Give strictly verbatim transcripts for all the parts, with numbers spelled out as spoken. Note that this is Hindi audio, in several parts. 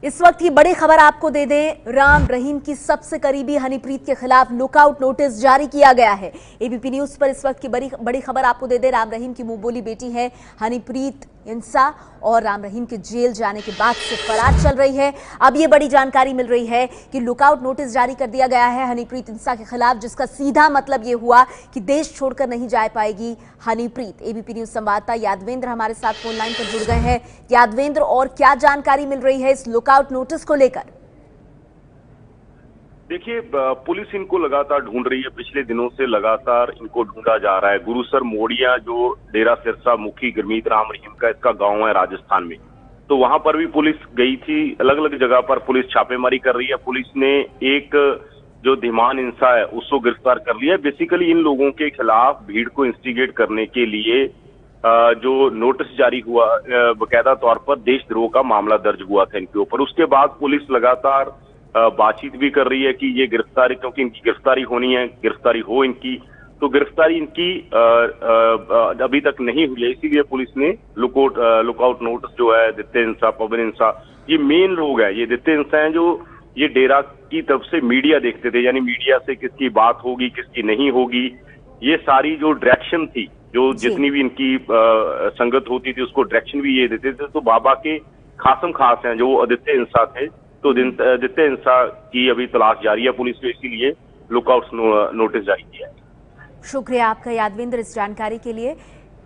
इस वक्त की बड़ी खबर आपको दे दें, राम रहीम की सबसे करीबी हनीप्रीत के खिलाफ लुकआउट नोटिस जारी किया गया है। एबीपी न्यूज पर इस वक्त की बड़ी बड़ी खबर आपको दे दें, राम रहीम की मुंहबोली बेटी है हनीप्रीत इंसा और राम रहीम के जेल जाने के बाद से फरार चल रही है। अब ये बड़ी जानकारी मिल रही है कि लुकआउट नोटिस जारी कर दिया गया है हनीप्रीत इंसा के खिलाफ, जिसका सीधा मतलब ये हुआ कि देश छोड़कर नहीं जा पाएगी हनीप्रीत। एबीपी न्यूज संवाददाता यादवेंद्र हमारे साथ फोन लाइन पर जुड़ गए हैं। यादवेंद्र, और क्या जानकारी मिल रही है इस लुकआउट नोटिस को लेकर? देखिए, पुलिस इनको लगातार ढूंढ रही है। पिछले दिनों से लगातार इनको ढूंढा जा रहा है। गुरुसर मोड़िया जो डेरा सिरसा मुखी गुरमीत राम रहीम का इसका गांव है राजस्थान में, तो वहां पर भी पुलिस गई थी। अलग अलग जगह पर पुलिस छापेमारी कर रही है। पुलिस ने एक जो धीमान इंसा है उसको गिरफ्तार कर लिया। बेसिकली इन लोगों के खिलाफ भीड़ को इंस्टिगेट करने के लिए जो नोटिस जारी हुआ, बकायदा तौर पर देशद्रोह का मामला दर्ज हुआ था इनके ऊपर। उसके बाद पुलिस लगातार बातचीत भी कर रही है कि ये गिरफ्तारी, क्योंकि इनकी गिरफ्तारी होनी है, गिरफ्तारी हो इनकी, तो गिरफ्तारी इनकी आ, आ, अभी तक नहीं हुई है। इसीलिए पुलिस ने लुकआउट लुकआउट नोटिस जो है दित्य इंसा, पवन इंसा, ये मेन लोग हैं। ये दित्य इंसा हैं जो ये डेरा की तरफ से मीडिया देखते थे, यानी मीडिया से किसकी बात होगी किसकी नहीं होगी, ये सारी जो डायरेक्शन थी, जो जितनी भी इनकी आ, संगत होती थी उसको डायरेक्शन भी ये देते थे। तो बाबा के खासम खास हैं जो आदित्य इंसा थे, तो आदित्य इंसा की अभी तलाश जारी है पुलिस ने, इसीलिए लुकआउट नो, नोटिस जारी किया है। शुक्रिया आपका यादवेंद्र इस जानकारी के लिए।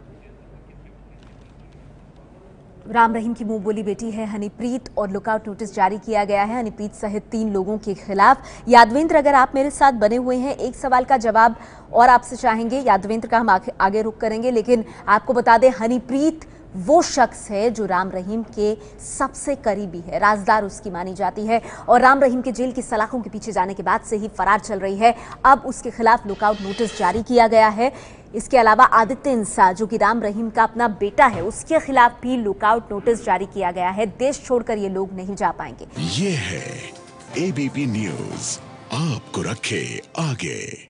राम रहीम की मुंहबोली बेटी है हनीप्रीत और लुकआउट नोटिस जारी किया गया है हनीप्रीत सहित तीन लोगों के खिलाफ। यादवेंद्र, अगर आप मेरे साथ बने हुए हैं, एक सवाल का जवाब और आपसे चाहेंगे। यादवेंद्र का हम आगे, आगे रुक करेंगे, लेकिन आपको बता दें हनीप्रीत वो शख्स है जो राम रहीम के सबसे करीबी है, राजदार उसकी मानी जाती है और राम रहीम के जेल की सलाखों के पीछे जाने के बाद से ही फरार चल रही है। अब उसके खिलाफ लुकआउट नोटिस जारी किया गया है। इसके अलावा आदित्य इंसा जो कि राम रहीम का अपना बेटा है, उसके खिलाफ भी लुकआउट नोटिस जारी किया गया है। देश छोड़कर ये लोग नहीं जा पाएंगे। ये है एबीपी न्यूज, आपको रखे आगे।